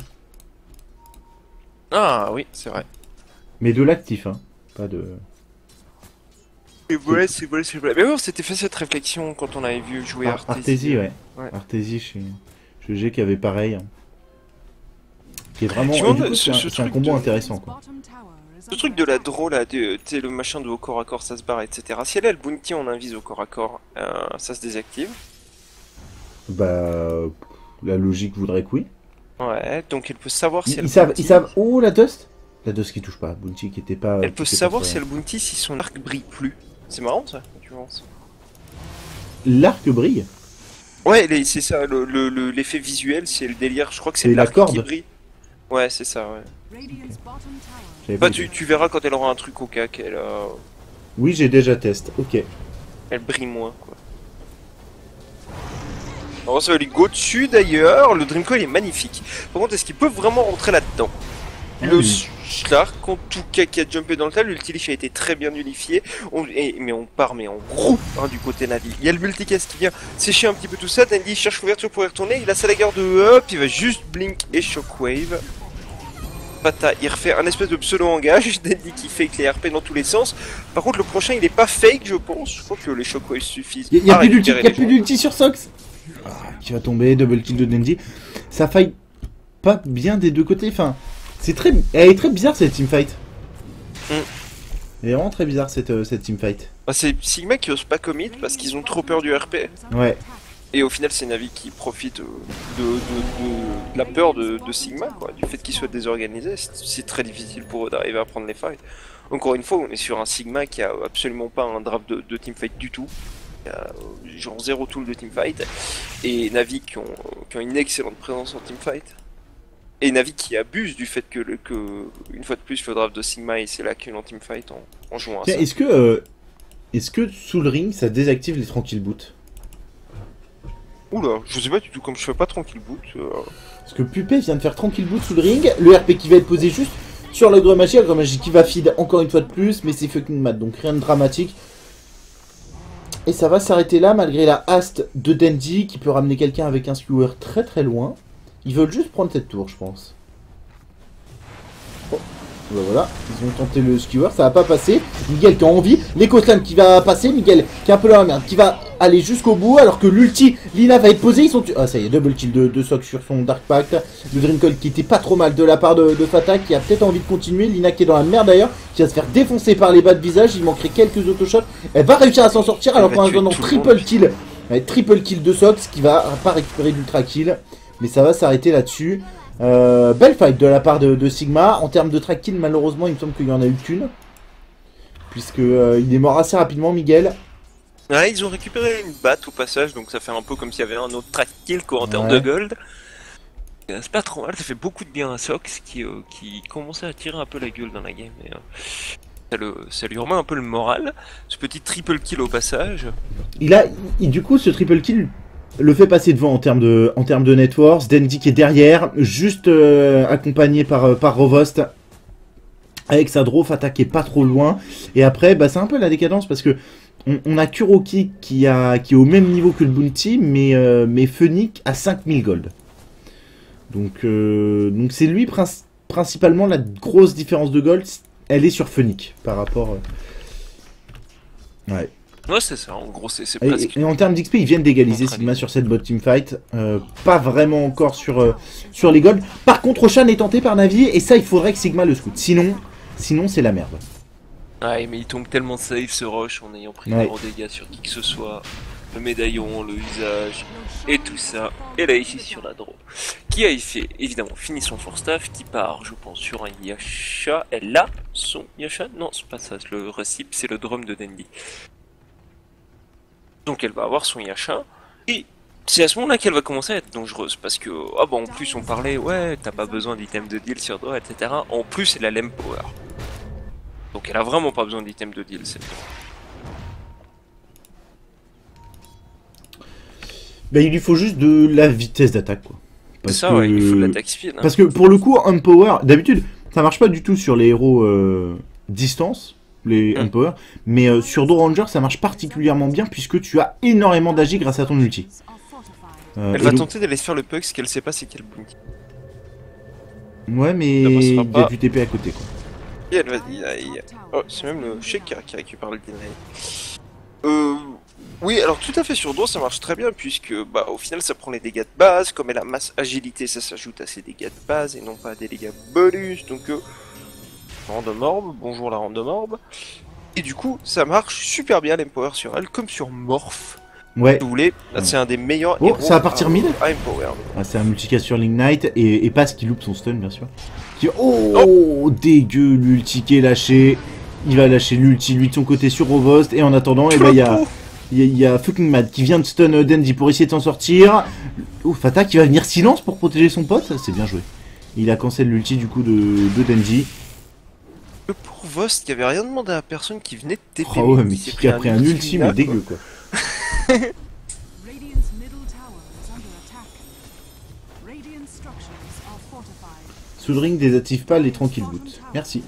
Ah oui, c'est vrai. Mais de l'actif, hein. Pas de... C'est vrai, c'est vrai, c'est vrai. Mais ouais, on s'était fait cette réflexion quand on avait vu jouer Artesia. Artesia, ouais. Ouais. Artesia chez G qui avait pareil. Hein. Qui est vraiment... Je et me du demande, coup, c'est un truc combo de- intéressant, quoi. Ce truc de la draw là, tu sais, le machin de au corps à corps, ça se barre, etc. Si elle a le bounty en invise au corps à corps, ça se désactive. Bah... La logique voudrait que oui. Ouais, donc elle peut savoir si elle Ils savent... Oh, la Dust. La Dust qui touche pas. Bounty qui était pas... Elle peut qui était savoir pas si sur- elle bounty si son arc brille plus. C'est marrant ça, tu penses? L'arc brille. Ouais, c'est ça, l'effet visuel, c'est le délire. Je crois que c'est C'est la l'arc qui corde. brille. Ouais, c'est ça, ouais. J'avais Bah, pas vu. tu verras quand elle aura un truc au cas qu'elle Oui, j'ai déjà testé. Ok. elle brille moins, quoi. Alors ça va lui go dessus d'ailleurs, le Dream Coil est magnifique. Par contre, est-ce qu'ils peuvent vraiment rentrer là-dedans? Le Schlark, en tout cas, qui a jumpé dans le tas, l'ultiliche a été très bien nullifié. Mais on part, mais en groupe, hein, du côté Navi. Il y a le multicast qui vient sécher un petit peu tout ça. Dandy cherche l'ouverture pour y retourner. Il a sa dagger de up, il va juste blink et shockwave. Pata, il refait un espèce de pseudo-engage. Dandy qui fake les RP dans tous les sens. Par contre, le prochain, il est pas fake, je pense. Je crois que les shockwaves suffisent. Il y a à plus d'ulti, récupérer les gens. sur Sox. Ah, qui va tomber, double kill de Denji. Ça fight pas bien des deux côtés. Enfin, c'est très, elle est très bizarre cette teamfight. Elle est vraiment très bizarre cette teamfight. Bah, c'est Sigma qui ose pas commit parce qu'ils ont trop peur du RP. Ouais. Et au final, c'est Navi qui profite de la peur de Sigma, quoi, du fait qu'ils soient désorganisés. C'est très difficile pour eux d'arriver à prendre les fights. Encore une fois, on est sur un Sigma qui a absolument pas un draft de teamfight du tout. Il y a genre zéro tool de teamfight. Et Navi qui ont une excellente présence en teamfight. Et Navi qui abuse du fait que une fois de plus, le draft de Sigma et c'est là qu'il est en teamfight en jouant à Tiens, ça. est-ce que sous le ring ça désactive les tranquilles boots? Oula, je sais pas du tout, comme je fais pas tranquille boot. Parce que Pupé vient de faire tranquille boot sous le ring. Le RP qui va être posé juste sur la Gremagie. La Gremagie qui va feed encore une fois de plus. Mais c'est fucking mat, donc rien de dramatique. Et ça va s'arrêter là malgré la haste de Dandy qui peut ramener quelqu'un avec un skewer très très loin. Ils veulent juste prendre cette tour, je pense. Oh, bah voilà, ils ont tenté le skewer, ça va pas passer. Miguel qui a envie, l'Ecoslam qui va passer, Miguel qui est un peu dans la merde, qui va aller jusqu'au bout alors que l'ulti, Lina va être posée. Ils sont ah ça y est, double kill de Sock sur son Dark Pact. Le Dream Coil qui était pas trop mal de la part de Fata qui a peut-être envie de continuer. Lina qui est dans la merde d'ailleurs, qui va se faire défoncer par les bas de visage. Il manquerait quelques autoshots. Elle va réussir à s'en sortir alors qu'on a un triple kill. Ouais, triple kill de Sox qui va pas récupérer d'ultra kill. Mais ça va s'arrêter là-dessus. Belle fight de la part de Sigma. En termes de track kill, malheureusement, il me semble qu'il n'y en a eu qu'une. Puisque il est mort assez rapidement, Miguel. Ouais, ils ont récupéré une batte au passage, donc ça fait un peu comme s'il y avait un autre track kill quoi, en termes Ouais. de gold. C'est pas trop mal, ça fait beaucoup de bien à Sox qui commençait à tirer un peu la gueule dans la game. Et, ça lui remet un peu le moral. Ce petit triple kill au passage. Du coup, ce triple kill le fait passer devant en termes de net worth. Dandy qui est derrière, juste accompagné par Rovost. Avec sa draw, Fata qui est pas trop loin. Et après, bah, c'est un peu la décadence parce que on a Kuroki qui est au même niveau que le Bounty, mais Funic à 5000 gold. Donc c'est lui principalement la grosse différence de gold. elle est sur Fenix par rapport... Ouais. Ouais, c'est ça, en gros, c'est presque... Et en termes d'XP, ils viennent d'égaliser Sigma sur cette bot teamfight. Pas vraiment encore sur les golds. Par contre, Roshan est tenté par Navi, et ça, il faudrait que Sigma le scout. Sinon c'est la merde. Ouais, mais il tombe tellement safe ce rush en ayant pris 0 dégâts sur qui que ce soit. Le médaillon, le visage, et tout ça. Et là, ici sur la draw. Qui a fait, évidemment, fini son force staff, qui part, je pense, sur un Yasha. Elle a son Yasha? Non, c'est pas ça, le récip, c'est le drum de Dandy. Donc elle va avoir son Yasha. Et c'est à ce moment-là qu'elle va commencer à être dangereuse. Parce que, ah bon, en plus on parlait, ouais, t'as pas besoin d'items de deal sur draw, etc. En plus, elle a l'empower. Donc elle a vraiment pas besoin d'items de deal, cette draw. Bah, il lui faut juste de la vitesse d'attaque, quoi. C'est ça, ouais, il lui faut de l'attaque speed. Hein. Parce que pour le coup, Empower, d'habitude, ça marche pas du tout sur les héros distance, les Empower, mais sur Do Ranger, ça marche particulièrement bien puisque tu as énormément d'agi grâce à ton ulti. Elle va tenter d'aller se faire le pug, ce qu'elle sait pas, c'est qu'elle bounty. Ouais, mais il y a du TP à côté, quoi. Et elle va... Oh, c'est même le Shaker qui récupère le deny. Oui, alors tout à fait sur Do ça marche très bien puisque bah au final ça prend les dégâts de base, comme elle a masse agilité ça s'ajoute à ses dégâts de base et non pas à des dégâts bonus, donc random orb, bonjour la random orb. Et du coup ça marche super bien l'empower sur elle comme sur Morph. Ouais. Si vous voulez, là c'est un des meilleurs héros. Ça va partir mid. Ah, c'est un multicast sur Link Knight et Pass qui loupe son stun bien sûr. Oh, dégueu, l'ulti qui est lâché. Il va lâcher l'ulti lui de son côté sur Rovost et en attendant et bah il y a fucking Mad qui vient de stun Dandy pour essayer de s'en sortir. Fata qui va venir silence pour protéger son pote, c'est bien joué. Il a cancel l'ulti du coup de Dandy. Le pour Vost qui avait rien demandé à personne qui venait de TP. Oh ouais, mais qui a pris un ulti mais dégueu quoi. Sous le ring désactive pas les tranquilles boots. Merci.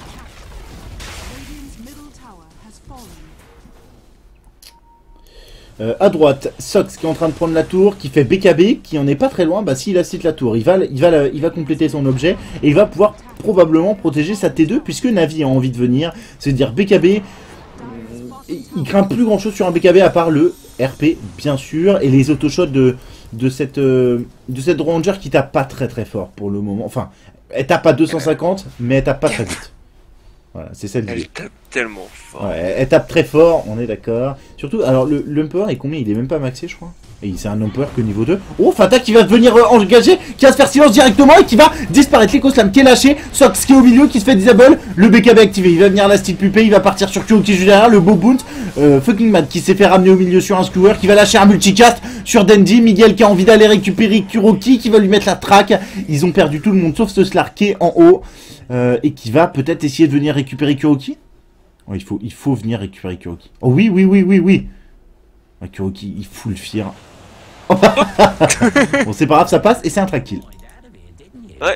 À droite, Sox qui est en train de prendre la tour, qui fait BKB, qui en est pas très loin. Bah s'il assiste la tour, il va compléter son objet et il va pouvoir probablement protéger sa T2 puisque Navi a envie de venir. C'est-à-dire BKB, il craint plus grand chose sur un BKB à part le RP bien sûr et les autoshots de cette Ranger qui tape pas très très fort pour le moment. Enfin, elle tape à 250 mais elle tape pas très vite. Voilà, c'est ça l'idée. Elle tape tellement fort. Ouais, elle tape très fort, on est d'accord. Surtout, alors l'Empower est combien? Il est même pas maxé, je crois. Et c'est un Empower que niveau 2. Oh, Fata qui va venir engager, qui va se faire silence directement et qui va disparaître. L'Ecoslam qui est lâché, Sox qui est au milieu, qui se fait disable. Le BKB activé, il va venir la style pupée, il va partir sur Kyo qui joue derrière, le beau bounce. Fucking Mad qui s'est fait ramener au milieu sur un skewer, qui va lâcher un multicast sur Dandy. Miguel qui a envie d'aller récupérer Kuroki, qui va lui mettre la track. Ils ont perdu tout le monde sauf ce Slar qui est en haut. Et qui va peut-être essayer de venir récupérer Kuroki. Oh, il faut venir récupérer Kuroki. Oh oui. Ah, Kuroki, il fout le fear. Bon, c'est pas grave, ça passe et c'est un track kill. Ouais.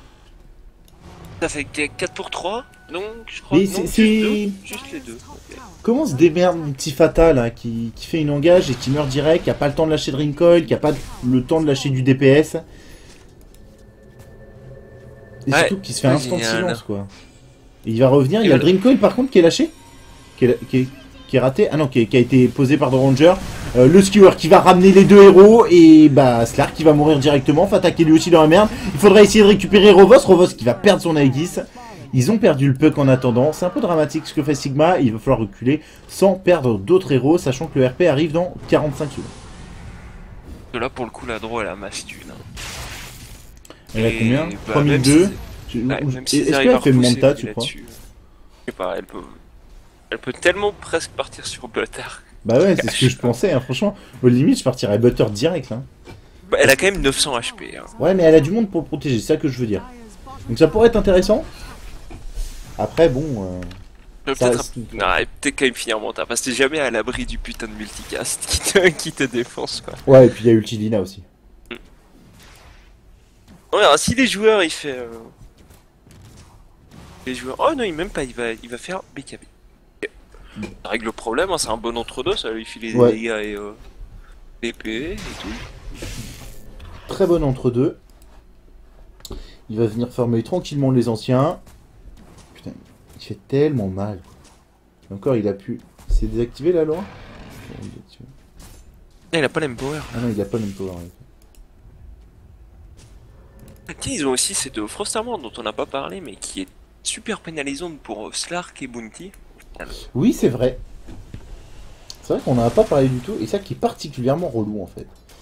Ça fait 4 pour 3, donc je crois. Juste les deux. Okay. Comment se démerde mon petit Fata là qui fait une engage et qui meurt direct, qui a pas le temps de lâcher de Ring Coil, qui a pas le temps de lâcher du DPS. Et surtout qu'il se fait un instant de silence quoi. Et il va revenir, il y a le Dream Coil par contre qui est lâché. Qui est raté. Ah non, qui a été posé par The Ranger. Le Skewer qui va ramener les deux héros. Et bah Slark qui va mourir directement. Fata qui est lui aussi dans la merde. Il faudra essayer de récupérer Rovos qui va perdre son Aegis. Ils ont perdu le puck en attendant. C'est un peu dramatique ce que fait Sigma. Il va falloir reculer sans perdre d'autres héros. Sachant que le RP arrive dans 45 secondes. Là pour le coup la draw elle a masse thune. Elle a combien 3002. Est-ce qu'elle fait Manta, tu crois? Je sais pas, elle peut tellement presque partir sur Butter. Bah ouais, c'est ce que je pensais, hein. Franchement, au limite, je partirais Butter direct là. Bah, elle a quand même 900 HP. Hein. Ouais, mais elle a du monde pour le protéger, c'est ça que je veux dire. Donc ça pourrait être intéressant. Après, bon. Peut-être quand même finir Manta, parce que t'es jamais à l'abri du putain de multicast qui te défonce quoi. Ouais, et puis il y a Ultidina aussi. Ouais, alors, si les joueurs il fait. Les joueurs. Oh non, il même pas, il va faire BKB. Ça règle le problème, hein, c'est un bon entre-deux, ça lui file des dégâts et l'épée et tout. Très bon entre-deux. Il va venir farmer tranquillement les anciens. Putain, Il fait tellement mal. Et encore, il a pu... C'est désactivé la loi? Il a pas l'empower. Ah non, il a pas l'empower. Tiens, ils ont aussi cette Frost Armor dont on n'a pas parlé, mais qui est super pénalisante pour Slark et Bounty. Oui, c'est vrai. C'est vrai qu'on n'en a pas parlé du tout, et ça qui est particulièrement relou en fait.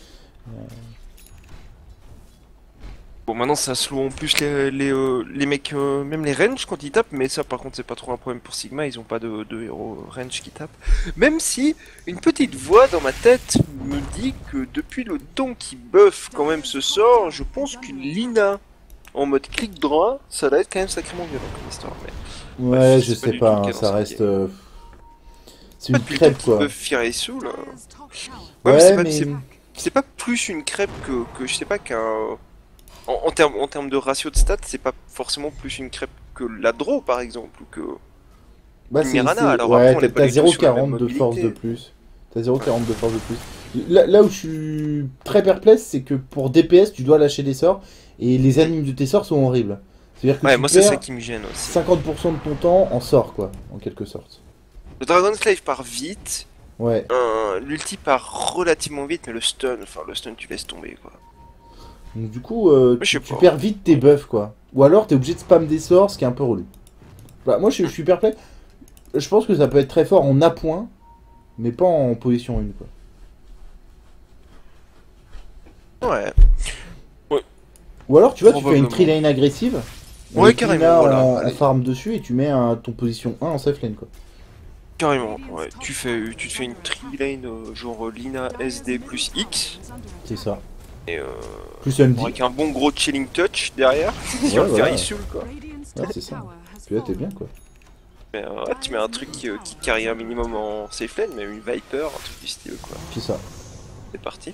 Bon, maintenant ça slow en plus les mecs, même les range quand ils tapent, mais ça par contre c'est pas trop un problème pour Sigma, ils ont pas de héros range qui tapent. Même si une petite voix dans ma tête me dit que depuis le temps qu'ils buff quand même ce sort, je pense qu'une Lina en mode clic droit, ça doit être quand même sacrément violent comme histoire. Mais... Ouais, bref, je c'est sais du pas, tout le hein, cas ça dans reste... cette game. C'est une crêpe quoi. Buff Firaisou là. Ouais, mais mais... c'est pas plus une crêpe que je sais pas qu'un... En termes de ratio de stats, c'est pas forcément plus une crêpe que la draw par exemple, ou que Bah, une Mirana. Alors ouais, après, on est pas t'as du tout sur la 0,40 même de force de mobilité. plus. T'as 0,40 de force de plus. Là où je suis très perplexe, c'est que pour DPS, tu dois lâcher des sorts, et les animes de tes sorts sont horribles. C'est-à-dire que Ouais, tu moi c'est ça perds qui me gêne aussi. 50% de ton temps en sort, quoi, en quelque sorte. Le Dragon Slave part vite, Ouais. l'ulti part relativement vite, mais le stun tu laisses tomber quoi. Donc du coup, Je sais tu pas. perds vite tes buffs, quoi. Ou alors, t'es obligé de spam des sorts, ce qui est un peu relou. Bah, moi, je suis perplexe. Je pense que ça peut être très fort en appoint, mais pas en position 1, quoi. Ouais. Ou alors, tu vois, tu fais une Probablement. tree lane agressive. Ouais, avec carrément, Lina voilà, en allez. farm dessus, et tu mets ton position 1 en safe lane, quoi. Carrément, ouais. Tu te fais une tri-lane genre Lina SD plus X, C'est ça. et Plus MD. avec un bon gros chilling touch derrière, sur le voilà. Firaisou quoi. Ouais, c'est ça. Puis là, t'es bien, quoi. Mais, ouais, tu mets un truc qui carry un minimum en safe lane, mais une Viper, un truc du style quoi. C'est ça. C'est parti.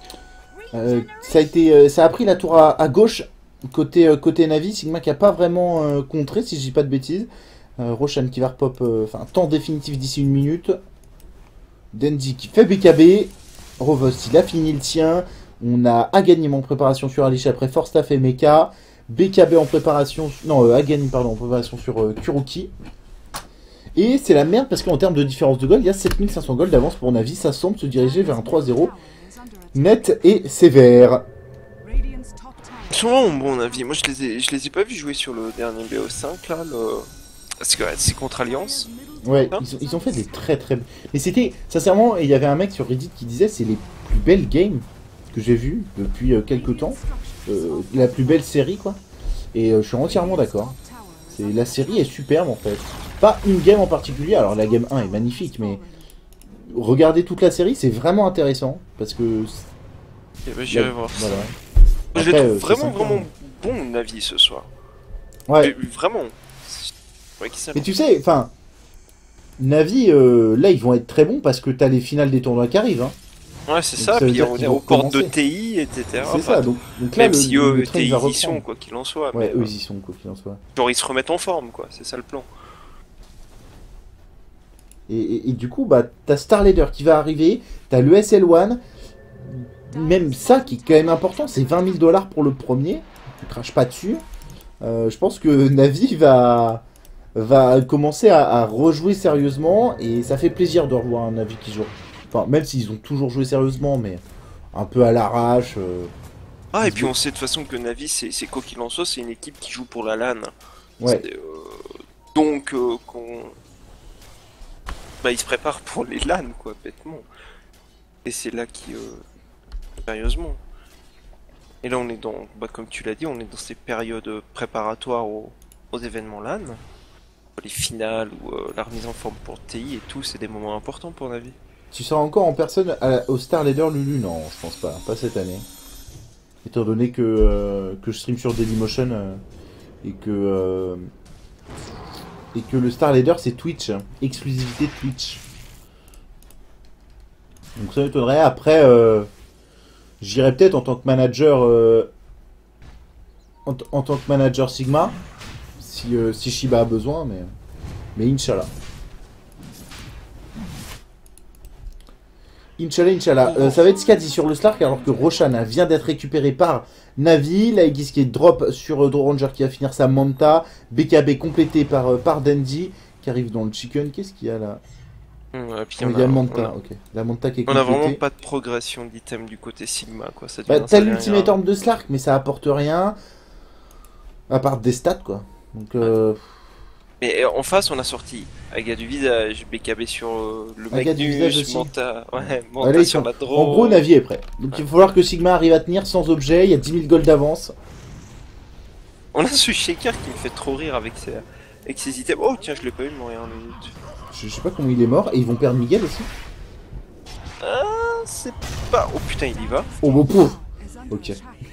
Ça a pris la tour à gauche, côté Navi. Sigma qui a pas vraiment contré, si je dis pas de bêtises. Roshan qui va repop, temps définitif d'ici 1 minute. Denji qui fait BKB. Rovost, il a fini le tien. On a Aghanim en préparation sur Alicia après Forstaff et Mecha. BKB en préparation. Non, Aghanim, pardon, en préparation sur Kuroki. Et c'est la merde parce qu'en termes de différence de gold, il y a 7500 gold d'avance pour Navi. Ça semble se diriger vers un 3-0 net et sévère. Ils sont vraiment bon avis. Moi je les ai pas vus jouer sur le dernier BO5 là. Parce que c'est contre Alliance. Ouais, Hein ils ont fait des très très... Mais c'était, sincèrement, il y avait un mec sur Reddit qui disait c'est les plus belles games que j'ai vues depuis quelques temps. La plus belle série, quoi. Et je suis entièrement d'accord. La série est superbe, en fait. Pas une game en particulier, alors la game 1 est magnifique, mais... Regardez toute la série, c'est vraiment intéressant, parce que... Eh ben, j'irai voir ça. Voilà. Je Après, les trouve c'est vraiment sympa. vraiment bon Navi ce soir. Ouais, Vraiment. Ouais, qui mais tu sais, enfin... Navi, là, ils vont être très bons, parce que t'as les finales des tournois qui arrivent, hein. Ouais, c'est Donc, ça, ça veut puis dire on qu'ils est vont aux portes de recommencer. TI, etc. C'est Enfin, ça, donc là, même si eux, train, TI il va y sont, reprendre. quoi qu'il en soit. Ouais, mais, eux, ils y sont, quoi qu'il en soit. genre, ils se remettent en forme, quoi, c'est ça le plan. Et du coup, bah, t'as Star Leader qui va arriver, t'as le SL1, même ça qui est quand même important, c'est 20 000 $ pour le premier, tu craches pas dessus. Je pense que Navi va commencer à rejouer sérieusement, et ça fait plaisir de revoir un Navi qui joue. Enfin, même s'ils ont toujours joué sérieusement, mais un peu à l'arrache. Ah, et puis on sait de toute façon que Navi, c'est quoi qu'il en soit, c'est une équipe qui joue pour la LAN. Ouais. Donc, bah, ils se préparent pour les LAN, quoi, bêtement. Et c'est là qui... sérieusement. Et là, on est dans... Bah, comme tu l'as dit, on est dans ces périodes préparatoires aux événements LAN. Les finales ou la remise en forme pour TI et tout, c'est des moments importants pour Navi. Tu seras encore en personne au Star Leader Lulu? Non, je pense pas cette année. Étant donné que je stream sur Dailymotion et que le Star Leader c'est Twitch, exclusivité Twitch. Donc ça m'étonnerait. Après, j'irai peut-être en tant que manager, en tant que manager Sigma, si Shiba a besoin, mais Inch'Allah. Inch'Allah, Inch'Allah. Ça va être Skadi sur le Slark alors que Roshan vient d'être récupéré par Navi. Là, Aegis qui est drop sur Draw Ranger qui va finir sa Manta. BKB complété par Dandy qui arrive dans le chicken. Qu'est-ce qu'il y a là? Il y a Manta, ok. La Manta qui est complétée. On a vraiment pas de progression d'item du côté Sigma, quoi. Bah, t'as l'ultimate orb de Slark, mais ça apporte rien. À part des stats, quoi. Donc, Mais en face, on a sorti Aga du visage, BKB sur le Aga du visage Magnus, aussi. Manta, Ah, là, sur la draw. en gros, Navi est prêt. Donc il va falloir que Sigma arrive à tenir sans objet. Il y a 10 000 gold d'avance. On a ce shaker qui me fait trop rire avec ses items. Oh tiens, je l'ai pas eu de mourir en minute. Je sais pas comment il est mort. Et ils vont perdre Miguel aussi. Ah, c'est pas... Oh putain, il y va. Oh, beau pauvre. Ok.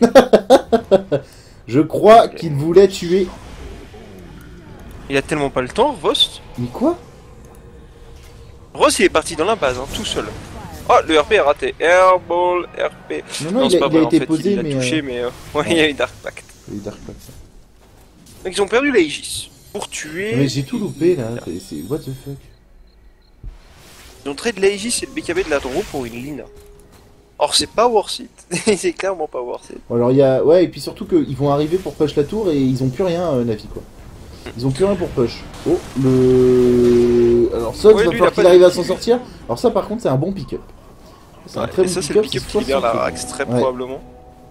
Je crois qu'il voulait tuer. Il a tellement pas le temps, Rost. Mais quoi? Rost, il est parti dans la base, hein, tout seul. Oh, le RP est raté. Airball, RP. Non, c'est il pas a vrai, en été fait, posé, il l'a mais. touché, mais ouais, il y a eu Dark Pact. Il y a eu Dark Pact. Donc ils ont perdu l'Aegis pour tuer. Mais j'ai tout loupé là. C'est what the fuck. Ils ont trade l'Aegis et le BKB de la draw pour une Lina. Or, c'est pas worth it. C'est clairement pas worth it. Bon, alors il y a. Ouais, et puis surtout qu'ils vont arriver pour push la tour et ils ont plus rien, Navi quoi. Ils ont plus rien pour push. Oh, le. Alors, Sox Ouais, va lui, falloir il a qu'il pas arrive de- à s'en sortir. Alors, ça par contre, c'est un bon pick-up. C'est un très Et bon ça, c'est le pick-up. pick-up qui libère la Rax, très Ouais. probablement.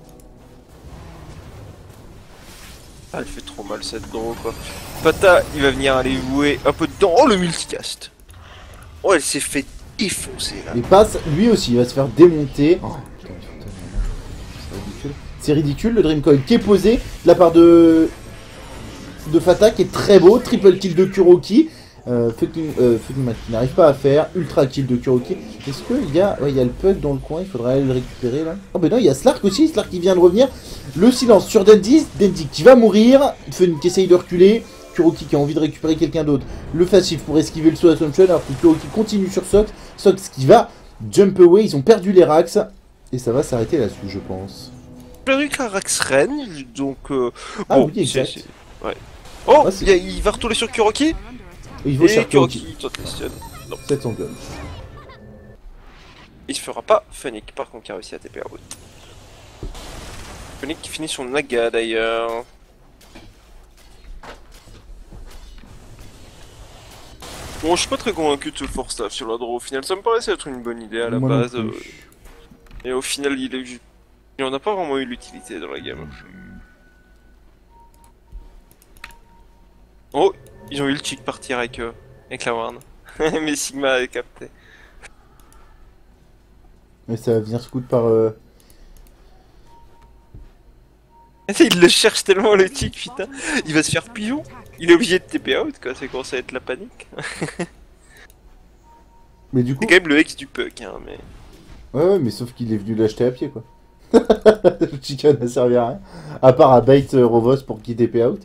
Ah, elle fait trop mal cette draw quoi. Pata, il va venir aller jouer un peu dedans. Oh, le multicast. Oh, elle s'est fait défoncer là. Et passe, lui aussi, il va se faire démonter. Oh, putain, c'est ridicule. C'est ridicule, le Dream Coil qui est posé de la part de Fata qui est très beau, triple kill de Kuroki. Fucking Man qui n'arrive pas à faire, ultra kill de Kuroki. Est-ce qu'il y a... Ouais, il y a le Pug dans le coin, il faudrait aller le récupérer là. Oh ben non, il y a Slark aussi, Slark qui vient de revenir. Le silence sur Dandy, Dandy qui va mourir, Fun qui essaye de reculer, Kuroki qui a envie de récupérer quelqu'un d'autre. Le passif pour esquiver le saut Assumption alors que Kuroki continue sur Sox. Sox qui va jump away, ils ont perdu les Rax. Et ça va s'arrêter là-dessus, je pense. Perdu que la Rax Reine, donc... Ah bon, oui, exact. Ouais. Oh, Ah, c'est- il va retourner sur Kuroki. Il vaut Et cher Kuroki. Kuroki, toi questionne. Non, 700 gold. il se fera pas. Funnick, par contre, qui a réussi à TP à bout. Funnick qui finit son Naga d'ailleurs. Bon, je suis pas très convaincu de ce force staff sur la draw. Au final, ça me paraissait être une bonne idée à la Moi non base. plus. Et au final, il en a pas vraiment eu l'utilité dans la game. Oh, ils ont eu le chic partir avec la Warn. Mais Sigma a capté. Mais ça va venir scout par... Il le cherche tellement le chic, putain. Il va se faire pigeon. Il est obligé de TP out, quoi. C'est commencé à être la panique. Mais du coup... C'est quand même le ex du Puck, hein, mais... Ouais, mais sauf qu'il est venu l'acheter à pied, quoi. Le chicken n'a servi à rien. À part à bait Rovos pour qu'il TP out.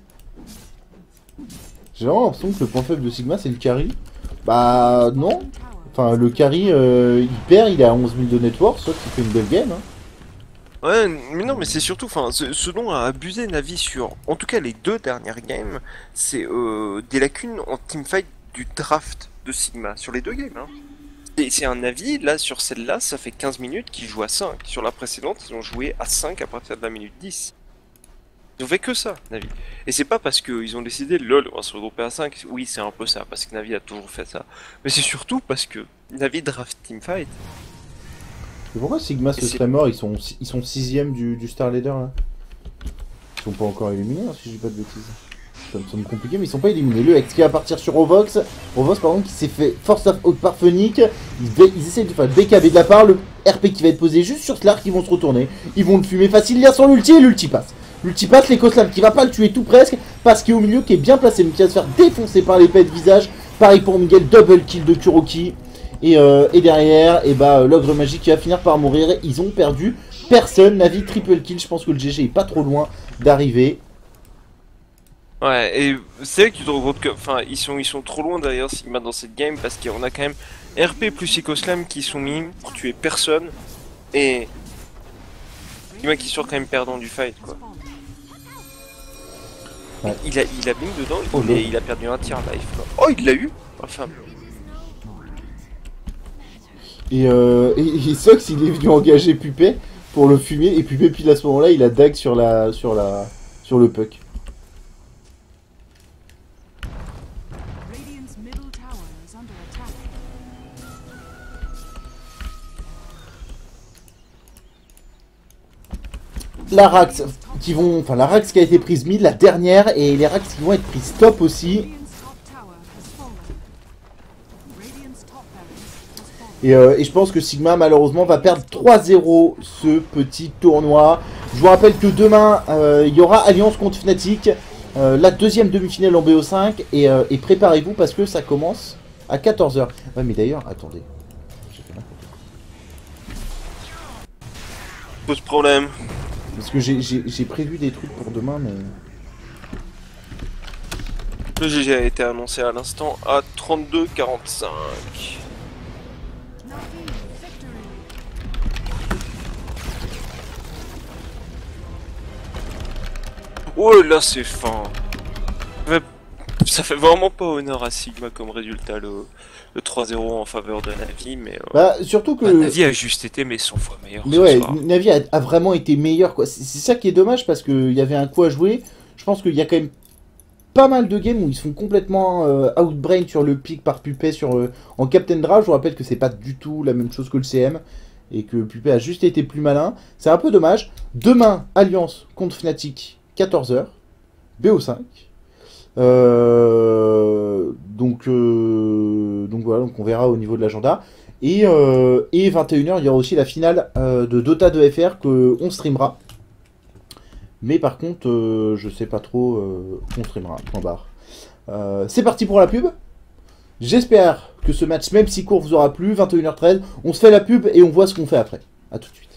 J'ai vraiment l'impression que le point faible de Sigma, c'est le carry. Bah, non. Enfin, le carry, il perd, il est à 11 000 de network, sauf qu'il fait une belle game. Hein. Ouais, mais non, mais c'est surtout, enfin, ce dont a abusé Navi sur, en tout cas les deux dernières games, c'est des lacunes en teamfight du draft de Sigma, sur les deux games, hein. C'est un Navi, là, sur celle-là, ça fait 15 minutes qu'ils jouent à 5. Sur la précédente, ils ont joué à 5 à partir de la minute 10. Ils ont fait que ça, Navi. Et c'est pas parce qu'ils ont décidé, lol, on va se regrouper à 5, oui, c'est un peu ça, parce que Navi a toujours fait ça. Mais c'est surtout parce que Navi draft teamfight. Et pourquoi Sigma se serait mort? Ils sont 6ème du Star Leader, là. Ils sont pas encore éliminés, hein, si je dis pas de bêtises. Ça me semble compliqué, mais ils sont pas éliminés. Le X qui va partir sur Rovox. Rovox, par contre, qui s'est fait force out par Funnick. Ils essayent de faire le BKB de la part. Le RP qui va être posé juste sur Slark. Ils vont se retourner. Ils vont le fumer facile. Il y a son ulti et l'ulti passe. L'ulti passe, l'Ecoslam qui va pas le tuer tout presque. Parce qu'il est au milieu, qui est bien placé, mais qui va se faire défoncer par l'épée de visage. Pareil pour Miguel, double kill de Kuroki. Et derrière, et bah, l'ogre magique qui va finir par mourir. Ils ont perdu personne. Navi triple kill. Je pense que le GG est pas trop loin d'arriver. Ouais, et c'est vrai que tu te rends compte que, enfin, ils sont trop loin derrière Sigma dans cette game parce qu'on a quand même RP plus Ecoslam qui sont mis pour tuer personne et Sigma qui sort quand même perdant du fight, quoi. Ouais. Il a bing dedans, Oh, il a perdu un tiers life, quoi. Oh, il l'a eu. Enfin, Et Sox, il est venu engager Pupé pour le fumer, et Pupé, pile à ce moment-là, il a dague sur le puck. Radiant's middle tower is under attack. La Rax la Rax qui a été prise mid, la dernière, et les Rax qui vont être prises top aussi. Radiant's top tower has fallen. Radiant's top barracks has fallen. Et je pense que Sigma, malheureusement, va perdre 3-0 ce petit tournoi. Je vous rappelle que demain, il y aura Alliance contre Fnatic, la deuxième demi-finale en BO5, et préparez-vous parce que ça commence à 14 h. Ouais, mais d'ailleurs, attendez. J'ai fait n'importe quoi. Pas de problème. Parce que j'ai prévu des trucs pour demain, mais... Le GG a été annoncé à l'instant à 32-45. Navi victory. Oh là c'est fin. Ça fait vraiment pas honneur à Sigma comme résultat le 3-0 en faveur de Navi, mais Bah, surtout que... Navi a juste été mais 100 fois meilleur. Mais ce ouais, soir. Navi a vraiment été meilleur, quoi. C'est ça qui est dommage, parce qu'il y avait un coup à jouer. Je pense qu'il y a quand même pas mal de games où ils sont complètement outbrain sur le pick par Pupé en Captain Draft. Je vous rappelle que c'est pas du tout la même chose que le CM, et que Pupé a juste été plus malin. C'est un peu dommage. Demain, Alliance contre Fnatic, 14 h, BO5. Donc voilà, donc on verra au niveau de l'agenda. Et 21 h, il y aura aussi la finale de Dota 2 FR qu'on streamera. Mais par contre, je sais pas trop qu'on streamera. Point barre. C'est parti pour la pub. J'espère que ce match, même si court, vous aura plu. 21 h 13, on se fait la pub et on voit ce qu'on fait après. A tout de suite.